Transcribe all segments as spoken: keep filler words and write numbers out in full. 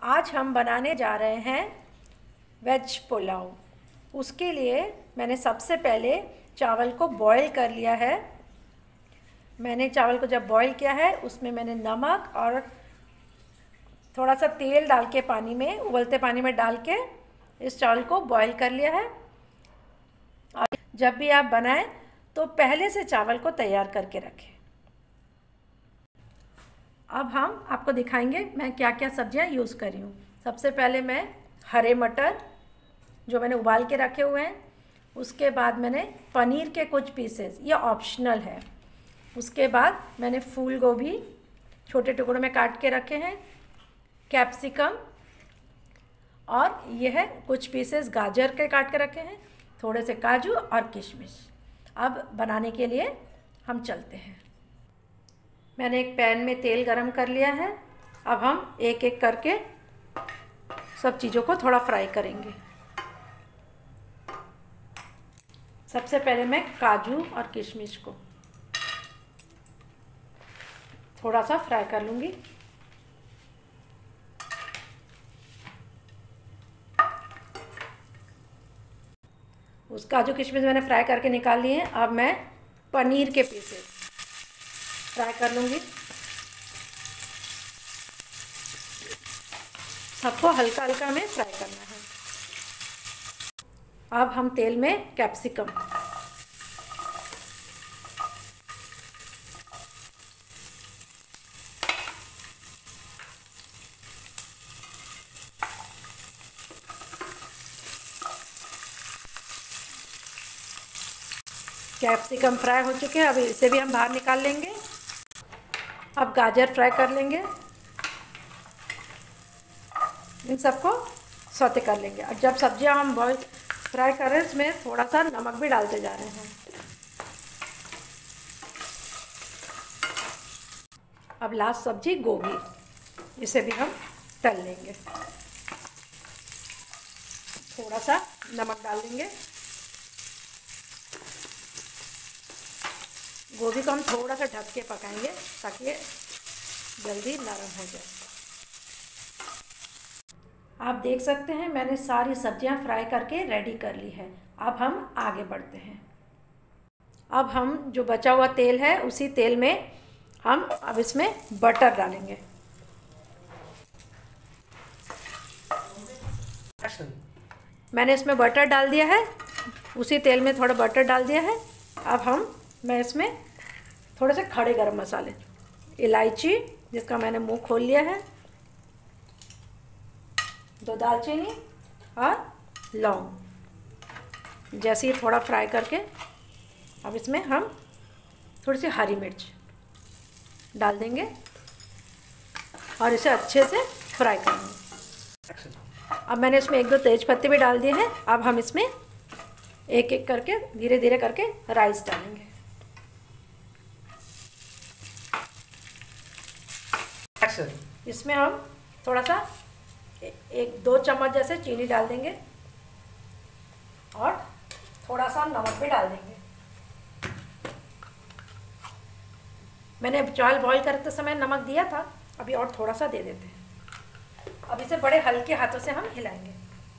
आज हम बनाने जा रहे हैं वेज पुलाव। उसके लिए मैंने सबसे पहले चावल को बॉईल कर लिया है। मैंने चावल को जब बॉईल किया है उसमें मैंने नमक और थोड़ा सा तेल डाल के पानी में उबलते पानी में डाल के इस चावल को बॉईल कर लिया है। और जब भी आप बनाएं तो पहले से चावल को तैयार करके रखें। अब हम आपको दिखाएंगे मैं क्या क्या सब्जियां यूज़ कर रही हूँ। सबसे पहले मैं हरे मटर जो मैंने उबाल के रखे हुए हैं, उसके बाद मैंने पनीर के कुछ पीसेस, ये ऑप्शनल है। उसके बाद मैंने फूल गोभी छोटे टुकड़ों में काट के रखे हैं, कैप्सिकम और ये है कुछ पीसेस गाजर के काट के रखे हैं, थोड़े से काजू और किशमिश। अब बनाने के लिए हम चलते हैं। मैंने एक पैन में तेल गरम कर लिया है। अब हम एक एक करके सब चीज़ों को थोड़ा फ्राई करेंगे। सबसे पहले मैं काजू और किशमिश को थोड़ा सा फ्राई कर लूँगी। उस काजू किशमिश मैंने फ्राई करके निकाल लिए हैं। अब मैं पनीर के पीसेस फ्राई कर लूँगी। सबको हल्का हल्का हमें फ्राई करना है। अब हम तेल में कैप्सिकम, कैप्सिकम फ्राई हो चुके हैं। अभी इसे भी हम बाहर निकाल लेंगे। अब गाजर फ्राई कर लेंगे। इन सबको सौते कर लेंगे। और जब सब्जियां हम बॉईल फ्राई कर रहे हैं इसमें थोड़ा सा नमक भी डालते जा रहे हैं। अब लास्ट सब्जी गोभी, इसे भी हम तल लेंगे। थोड़ा सा नमक डाल देंगे। गोभी को हम थोड़ा सा ढक के पकाएंगे ताकि ये जल्दी नरम हो जाए। आप देख सकते हैं मैंने सारी सब्जियां फ्राई करके रेडी कर ली है। अब हम आगे बढ़ते हैं। अब हम जो बचा हुआ तेल है उसी तेल में हम अब इसमें बटर डालेंगे। मैंने इसमें बटर डाल दिया है। उसी तेल में थोड़ा बटर डाल दिया है। अब हम मैं इसमें थोड़े से खड़े गरम मसाले, इलायची जिसका मैंने मुंह खोल लिया है, दो दालचीनी और लौंग, जैसे ही थोड़ा फ्राई करके अब इसमें हम थोड़ी सी हरी मिर्च डाल देंगे और इसे अच्छे से फ्राई करेंगे। अब मैंने इसमें एक दो तेज पत्ते भी डाल दिए हैं। अब हम इसमें एक एक करके धीरे धीरे करके राइस डालेंगे। इसमें हम थोड़ा सा एक दो चम्मच जैसे चीनी डाल देंगे और थोड़ा सा नमक भी डाल देंगे। मैंने चावल बॉईल करते समय नमक दिया था, अभी और थोड़ा सा दे देते हैं। अब इसे बड़े हल्के हाथों से हम हिलाएंगे।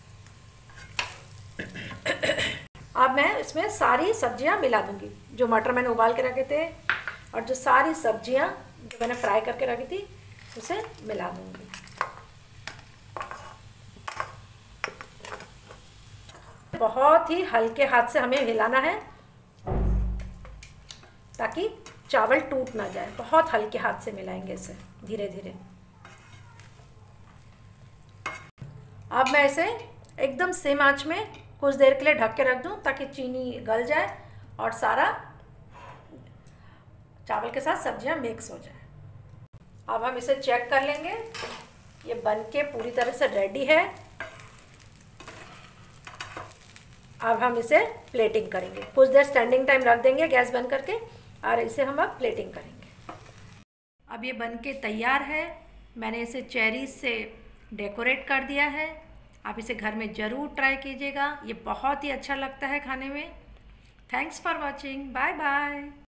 अब मैं इसमें सारी सब्जियां मिला दूंगी। जो मटर मैंने उबाल के रखे थे और जो सारी सब्जियां जो मैंने फ्राई करके रखी थी उसे मिला दूंगी। बहुत ही हल्के हाथ से हमें हिलाना है ताकि चावल टूट ना जाए। बहुत हल्के हाथ से मिलाएंगे इसे धीरे धीरे। अब मैं इसे एकदम सेम आंच में कुछ देर के लिए ढक के रख दूं ताकि चीनी गल जाए और सारा चावल के साथ सब्जियां मिक्स हो जाए। अब हम इसे चेक कर लेंगे। ये बनके पूरी तरह से रेडी है। अब हम इसे प्लेटिंग करेंगे। कुछ देर स्टैंडिंग टाइम रख देंगे गैस बंद करके और इसे हम अब प्लेटिंग करेंगे। अब ये बनके तैयार है। मैंने इसे चेरी से डेकोरेट कर दिया है। आप इसे घर में ज़रूर ट्राई कीजिएगा। ये बहुत ही अच्छा लगता है खाने में। Thanks for watching. Bye bye.